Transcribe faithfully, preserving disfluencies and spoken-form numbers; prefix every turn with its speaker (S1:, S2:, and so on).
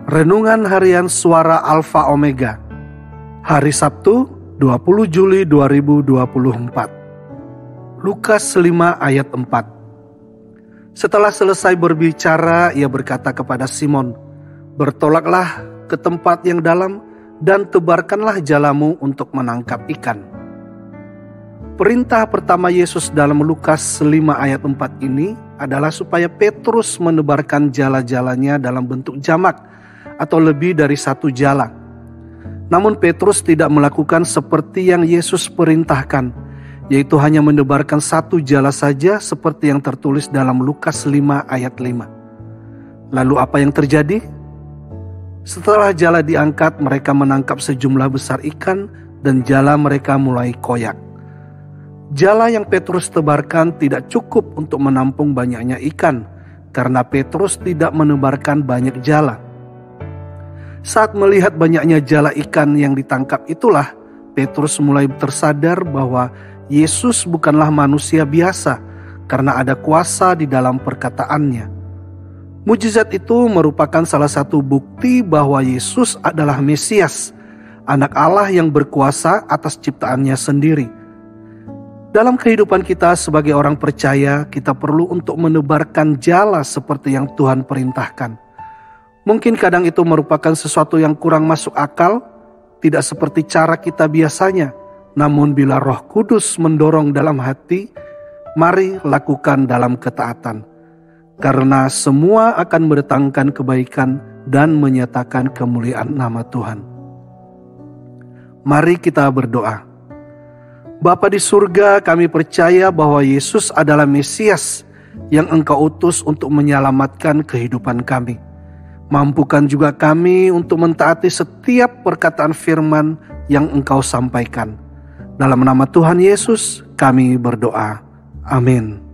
S1: Renungan Harian Suara Alfa Omega, hari Sabtu dua puluh Juli dua ribu dua puluh empat. Lukas lima ayat empat. Setelah selesai berbicara, ia berkata kepada Simon, "Bertolaklah ke tempat yang dalam dan tebarkanlah jalamu untuk menangkap ikan." Perintah pertama Yesus dalam Lukas lima ayat empat ini adalah supaya Petrus menebarkan jala-jalanya dalam bentuk jamak atau lebih dari satu jala. Namun Petrus tidak melakukan seperti yang Yesus perintahkan, yaitu hanya menebarkan satu jala saja seperti yang tertulis dalam Lukas lima ayat lima. Lalu apa yang terjadi? Setelah jala diangkat, mereka menangkap sejumlah besar ikan dan jala mereka mulai koyak. Jala yang Petrus tebarkan tidak cukup untuk menampung banyaknya ikan, karena Petrus tidak menebarkan banyak jala. Saat melihat banyaknya jala ikan yang ditangkap itulah, Petrus mulai tersadar bahwa Yesus bukanlah manusia biasa, karena ada kuasa di dalam perkataannya. Mujizat itu merupakan salah satu bukti bahwa Yesus adalah Mesias, anak Allah yang berkuasa atas ciptaannya sendiri. Dalam kehidupan kita sebagai orang percaya, kita perlu untuk menebarkan jala seperti yang Tuhan perintahkan. Mungkin kadang itu merupakan sesuatu yang kurang masuk akal, tidak seperti cara kita biasanya. Namun bila Roh Kudus mendorong dalam hati, mari lakukan dalam ketaatan. Karena semua akan mendatangkan kebaikan dan menyatakan kemuliaan nama Tuhan. Mari kita berdoa. Bapa di surga, kami percaya bahwa Yesus adalah Mesias yang Engkau utus untuk menyelamatkan kehidupan kami. Mampukan juga kami untuk mentaati setiap perkataan firman yang Engkau sampaikan. Dalam nama Tuhan Yesus kami berdoa. Amin.